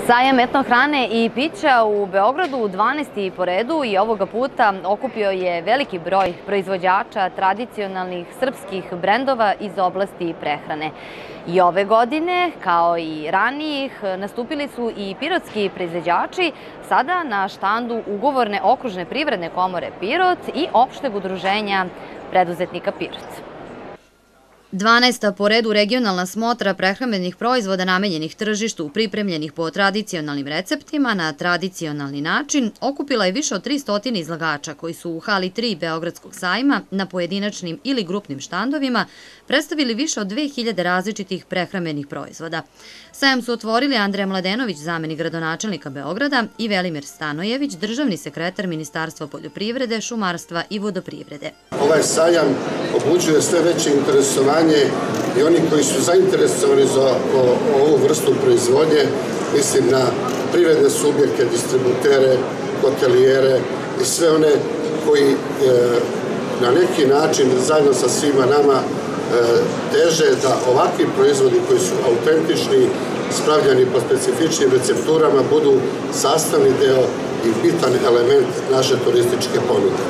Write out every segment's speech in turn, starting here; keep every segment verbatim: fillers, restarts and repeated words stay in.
Sajam etnohrane i pića u Beogradu dvanaesti po redu i ovoga puta okupio je veliki broj proizvođača tradicionalnih srpskih brendova iz oblasti prehrane. I ove godine, kao i ranijih, nastupili su i pirotski proizvođači, sada na štandu Ugovorne okružne privredne komore Pirot i Opšteg udruženja preduzetnika Pirot. dvanaesta po redu regionalna smotra prehrambenih proizvoda namenjenih tržištu, pripremljenih po tradicionalnim receptima na tradicionalni način, okupila je više od tristo izlagača koji su u hali tri Beogradskog sajma na pojedinačnim ili grupnim štandovima predstavili više od dve hiljade različitih prehrambenih proizvoda. Sajam su otvorili Andreja Mladenović, zamenik gradonačelnika Beograda, i Velimir Stanojević, državni sekretar Ministarstva poljoprivrede, šumarstva i vodoprivrede. Ovaj sajam obuđuje sve veće interesovanje i oni koji su zainteresovani za ovu vrstu proizvodnje, mislim na privredne subjekte, distributere, hotelijere i sve one koji na neki način zajedno sa svima nama teže da ovakvi proizvodi koji su autentični, spravljani po specifičnim recepturama, budu sastavni deo i bitan element naše turističke ponude.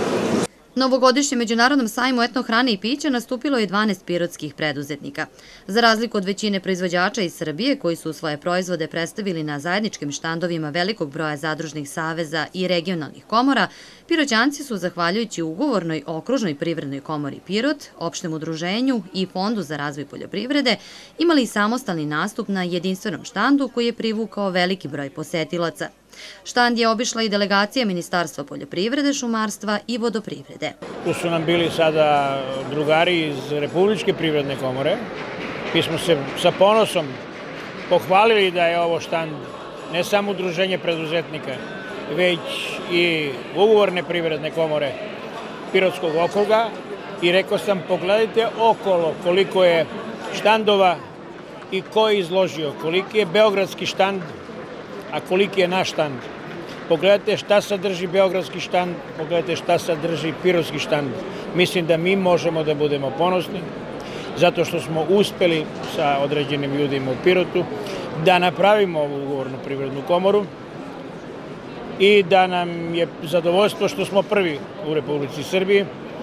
Na ovogodišnjem međunarodnom sajmu etnohrane i pića nastupilo je dvanaest pirotskih preduzetnika. Za razliku od većine proizvođača iz Srbije koji su svoje proizvode predstavili na zajedničkim štandovima velikog broja zadružnih saveza i regionalnih komora, Piroćanci su, zahvaljujući Ugovornoj okružnoj privrednoj komori Pirot, Opštem udruženju i Fondu za razvoj poljoprivrede, imali i samostalni nastup na jedinstvenom štandu koji je privukao veliki broj posetilaca. Štand je obišla i delegacija Ministarstva poljoprivrede, šumarstva i vodoprivrede. Tu su nam bili sada drugari iz Republičke privredne komore. Mi smo se sa ponosom pohvalili da je ovo štand ne samo udruženje preduzetnika, već i Ugovorne privredne komore Pirotskog okruga, i rekao sam, pogledajte okolo koliko je štandova i ko je izložio, koliki je beogradski štand, a koliki je naš štand. Pogledajte šta sadrži beogradski štand, pogledajte šta sadrži pirotski štand. Mislim da mi možemo da budemo ponosni, zato što smo uspeli sa određenim ljudima u Pirotu da napravimo ovu Ugovornu privrednu komoru i da nam je zadovoljstvo što smo prvi u Republici Srbiji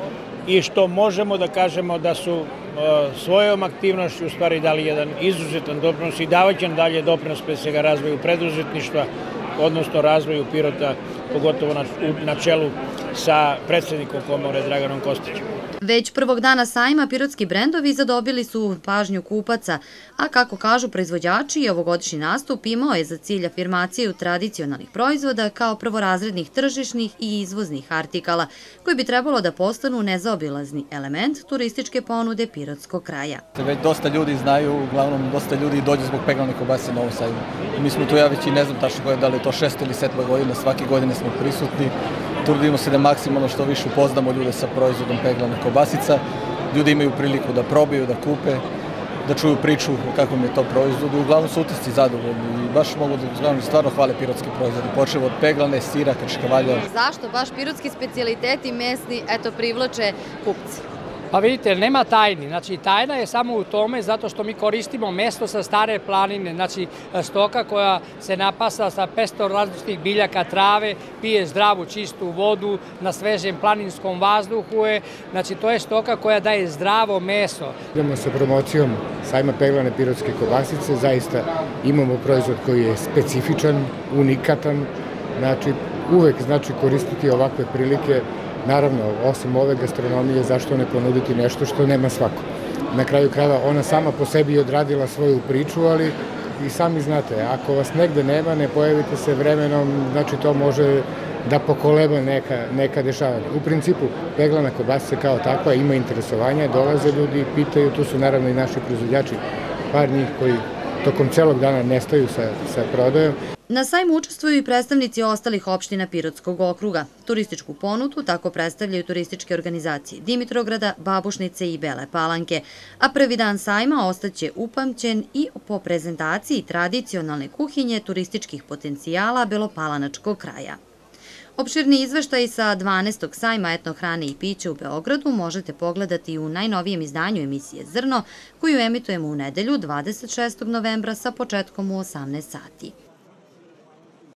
i što možemo da kažemo da su svojom aktivnošću u stvari dali jedan izuzetan doprinos i davaće nam dalje doprinos pre svega razvoju preduzetništva, odnosno razvoju Pirota, pogotovo na čelu sa predsednikom komore Draganom Kostićem. Već prvog dana sajma pirotski brendovi zadobili su pažnju kupaca, a kako kažu proizvođači, ovogodišnji nastup imao je za cilj afirmaciju tradicionalnih proizvoda kao prvorazrednih tržišnih i izvoznih artikala, koji bi trebalo da postanu nezaobilazni element turističke ponude pirotskog kraja. Već dosta ljudi znaju, uglavnom dosta ljudi dođe zbog peglane kobasice na ovom sajmu. Mi smo tu, ja već i ne znam tačno da li je to šesta ili sedma godina, svake godine smo prisutni. Trudimo se da maksimalno što više upoznamo ljude sa proizvodom peglane kobasica. Ljudi imaju priliku da probaju, da kupe, da čuju priču o kakvom je to proizvodu. Uglavnom su utisci zadovoljni i baš mogu da stvarno hvale pirotski proizvodi. Počevo od peglane, sira, krškavalja. Zašto baš pirotski specijaliteti mesni eto privlače kupci? Pa vidite, nema tajni. Znači, tajna je samo u tome zato što mi koristimo meso sa stare planine, znači stoka koja se napasa sa petsto različitih biljaka, trave, pije zdravu, čistu vodu, na svežem planinskom vazduhu je. Znači, to je stoka koja daje zdravo meso. Idemo sa promocijom sajma peglane pirotske kobasice. Zaista imamo proizvod koji je specifičan, unikatan. Znači, uvek znači koristiti ovakve prilike. Naravno, osim ove gastronomije, zašto ne ponuditi nešto što nema svako. Na kraju krajeva, ona sama po sebi odradila svoju priču, ali i sami znate, ako vas negde nema, ne pojavite se vremenom, znači to može da pokoleba neka, neka dešavanja. U principu, peglana kobasica kao takva ima interesovanja, dolaze ljudi, pitaju, tu su naravno i naši proizvođači, par njih koji tokom celog dana nestaju sa, sa prodajom. Na sajmu učestvuju i predstavnici ostalih opština Pirotskog okruga. Turističku ponudu tako predstavljaju turističke organizacije Dimitrograda, Babušnice i Bele Palanke, a prvi dan sajma ostaće upamćen i po prezentaciji tradicionalne kuhinje turističkih potencijala belopalanačkog kraja. Opširni izveštaj sa dvanaestog sajma etnohrane i pića u Beogradu možete pogledati u najnovijem izdanju emisije Zrno, koju emitujemo u nedelju dvadeset šestog novembra sa početkom u osamnaest sati.